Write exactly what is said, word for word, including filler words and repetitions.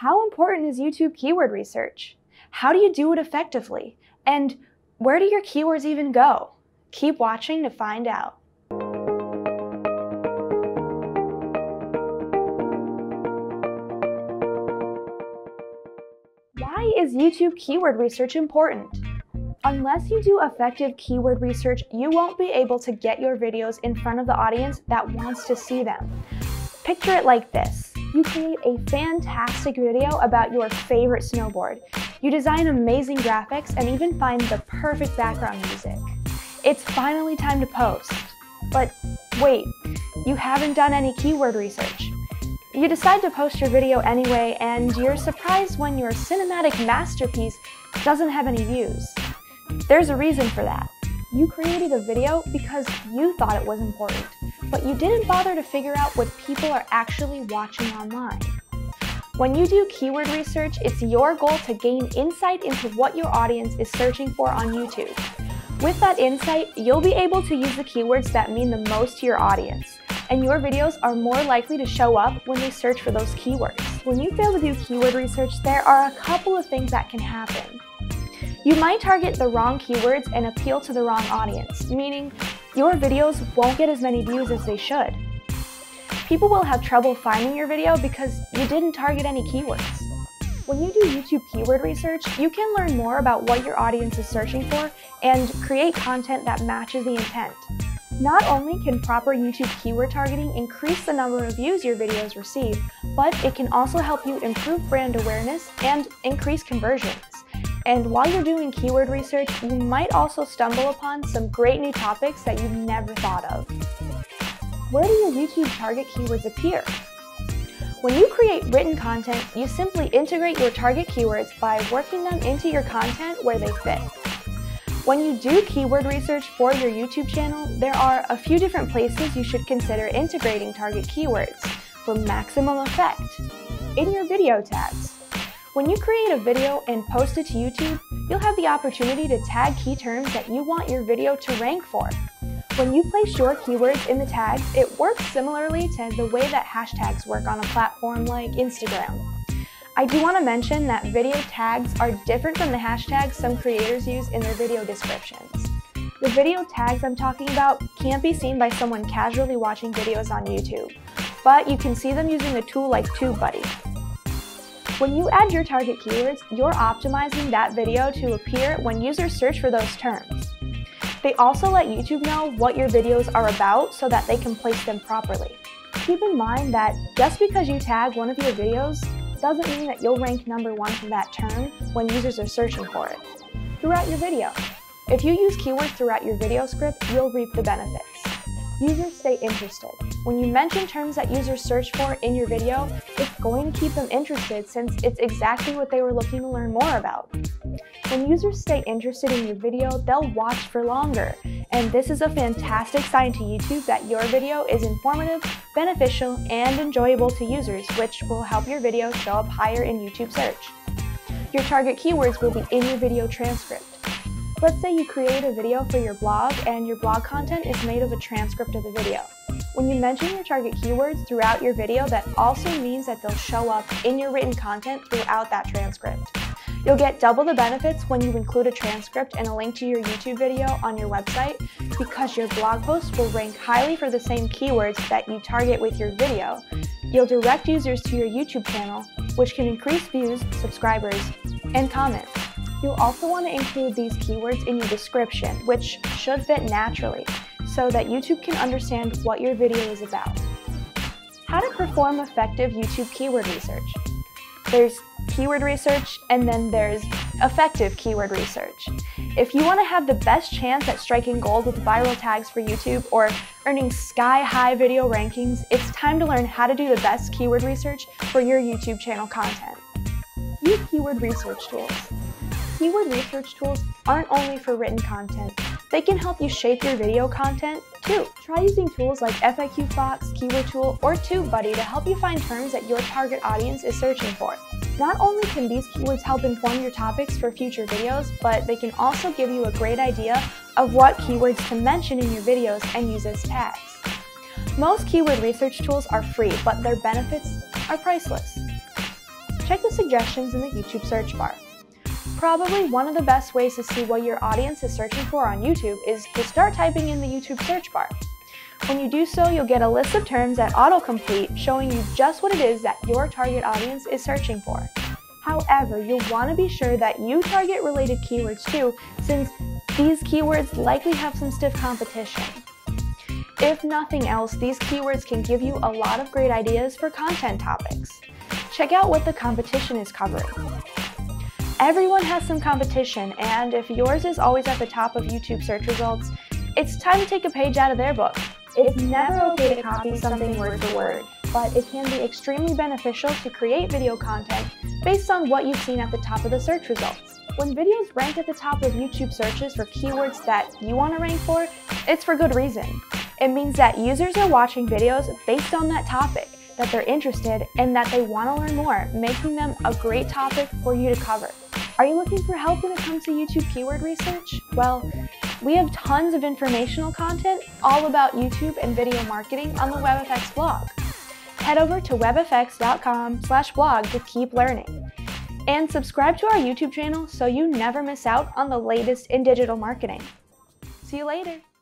How important is YouTube keyword research? How do you do it effectively? And where do your keywords even go? Keep watching to find out. Why is YouTube keyword research important? Unless you do effective keyword research, you won't be able to get your videos in front of the audience that wants to see them. Picture it like this. You create a fantastic video about your favorite snowboard. You design amazing graphics and even find the perfect background music. It's finally time to post. But wait, you haven't done any keyword research. You decide to post your video anyway, and you're surprised when your cinematic masterpiece doesn't have any views. There's a reason for that. You created a video because you thought it was important, but you didn't bother to figure out what people are actually watching online. When you do keyword research, it's your goal to gain insight into what your audience is searching for on YouTube. With that insight, you'll be able to use the keywords that mean the most to your audience, and your videos are more likely to show up when they search for those keywords. When you fail to do keyword research, there are a couple of things that can happen. You might target the wrong keywords and appeal to the wrong audience, meaning your videos won't get as many views as they should. People will have trouble finding your video because you didn't target any keywords. When you do YouTube keyword research, you can learn more about what your audience is searching for and create content that matches the intent. Not only can proper YouTube keyword targeting increase the number of views your videos receive, but it can also help you improve brand awareness and increase conversions. And while you're doing keyword research, you might also stumble upon some great new topics that you've never thought of. Where do your YouTube target keywords appear? When you create written content, you simply integrate your target keywords by working them into your content where they fit. When you do keyword research for your YouTube channel, there are a few different places you should consider integrating target keywords for maximum effect. In your video tags. When you create a video and post it to YouTube, you'll have the opportunity to tag key terms that you want your video to rank for. When you place your keywords in the tags, it works similarly to the way that hashtags work on a platform like Instagram. I do want to mention that video tags are different from the hashtags some creators use in their video descriptions. The video tags I'm talking about can't be seen by someone casually watching videos on YouTube, but you can see them using a tool like TubeBuddy. When you add your target keywords, you're optimizing that video to appear when users search for those terms. They also let YouTube know what your videos are about so that they can place them properly. Keep in mind that just because you tag one of your videos doesn't mean that you'll rank number one for that term when users are searching for it. Throughout your video. If you use keywords throughout your video script, you'll reap the benefits. Users stay interested. When you mention terms that users search for in your video, it's going to keep them interested since it's exactly what they were looking to learn more about. When users stay interested in your video, they'll watch for longer. And this is a fantastic sign to YouTube that your video is informative, beneficial, and enjoyable to users, which will help your video show up higher in YouTube search. Your target keywords will be in your video transcript. Let's say you create a video for your blog and your blog content is made of a transcript of the video. When you mention your target keywords throughout your video, that also means that they'll show up in your written content throughout that transcript. You'll get double the benefits when you include a transcript and a link to your YouTube video on your website because your blog post will rank highly for the same keywords that you target with your video. You'll direct users to your YouTube channel, which can increase views, subscribers, and comments. You'll also want to include these keywords in your description, which should fit naturally, so that YouTube can understand what your video is about. How to perform effective YouTube keyword research. There's keyword research, and then there's effective keyword research. If you want to have the best chance at striking gold with viral tags for YouTube or earning sky-high video rankings, it's time to learn how to do the best keyword research for your YouTube channel content. Use keyword research tools. Keyword research tools aren't only for written content, they can help you shape your video content too. Try using tools like F A Q Fox, Keyword Tool, or TubeBuddy to help you find terms that your target audience is searching for. Not only can these keywords help inform your topics for future videos, but they can also give you a great idea of what keywords to mention in your videos and use as tags. Most keyword research tools are free, but their benefits are priceless. check the suggestions in the YouTube search bar. Probably one of the best ways to see what your audience is searching for on YouTube is to start typing in the YouTube search bar. When you do so, you'll get a list of terms that autocomplete showing you just what it is that your target audience is searching for. However, you'll want to be sure that you target related keywords too, since these keywords likely have some stiff competition. If nothing else, these keywords can give you a lot of great ideas for content topics. Check out what the competition is covering. Everyone has some competition, and if yours is always at the top of YouTube search results, it's time to take a page out of their book. It's never okay to copy something word for word, but it can be extremely beneficial to create video content based on what you've seen at the top of the search results. When videos rank at the top of YouTube searches for keywords that you want to rank for, it's for good reason. It means that users are watching videos based on that topic, that they're interested, and that they want to learn more, making them a great topic for you to cover. Are you looking for help when it comes to YouTube keyword research? Well, we have tons of informational content all about YouTube and video marketing on the WebFX blog. Head over to webfx dot com slash blog to keep learning. And subscribe to our YouTube channel so you never miss out on the latest in digital marketing. See you later!